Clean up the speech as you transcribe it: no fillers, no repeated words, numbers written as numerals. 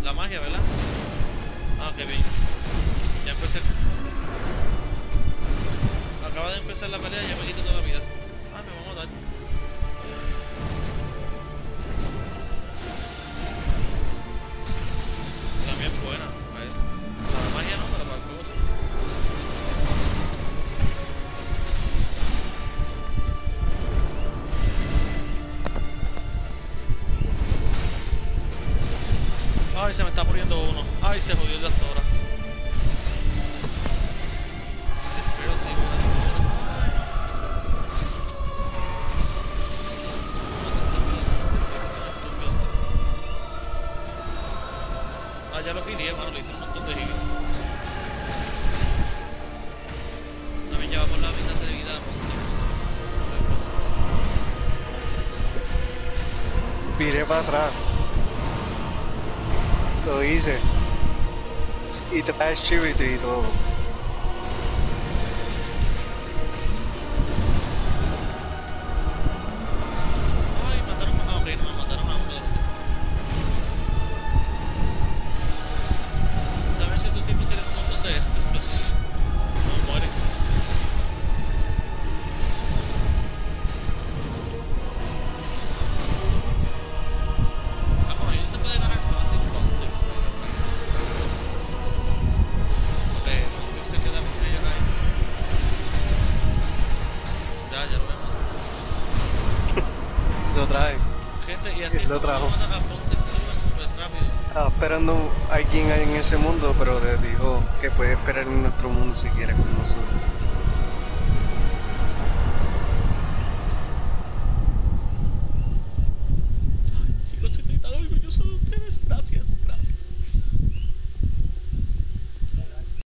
La magia, ¿verdad? Ah, qué bien. Ya empecé. Acaba de empezar la pelea y ya me quito toda la vida. Ah, me vamos a matar. La mía es buena, para eso. La magia no, pero para el juego sí. Ay, se me está muriendo uno. Ay, se jodió el de hasta ahora. Espero, sí, ah, ya lo quería, mano, le hice un montón de gigas. También lleva por la mitad de vida. Viré para atrás. Lo hice. Y traes chivito y todo. Ay, mataron a hombre, no me mataron a uno de los dos. También si estos tipos tienen un montón de estos, pues no mueren. Ah, bueno, ahí se puede ganar fácil con Destroyer, ¿verdad? Porque no se queda con ellos ahí. Ya lo vemos. Lo trae. Gente, y así Él es lo como trajo. uno mata a Ponte, suben súper rápido. Estaba esperando a alguien ahí en ese mundo, pero le dijo que puede esperar en nuestro mundo si quiere con nosotros. Chicos, estoy tan orgulloso de ustedes. Gracias.